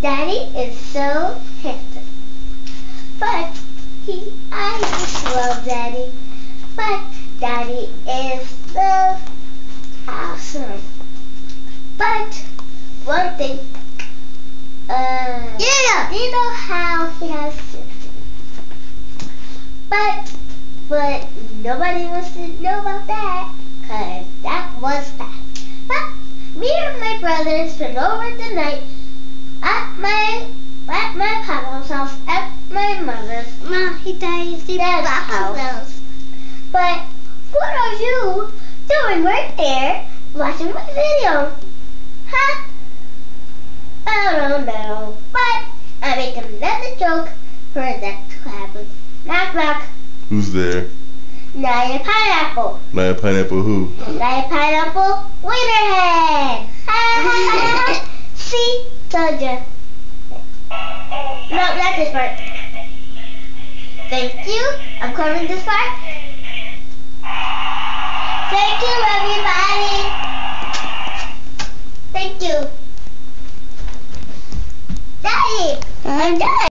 Daddy is so handsome. But I just love Daddy. But Daddy is so awesome. But one thing, yeah, you know how he has sisters. But nobody wants to know about that, cause that was that. But me and my brother spent over the night at my papa's house, at my mother's. Dad's house. But what are you doing right there watching my video? Huh? I don't know. But I make another joke for that happens. Knock knock. Who's there? Niah Pineapple. Niah Pineapple who? Niah Pineapple Wienerhead. See? Told ya. No, not this part. Thank you. I'm covering this part. Thank you, everybody. Thank you. Daddy, I'm done.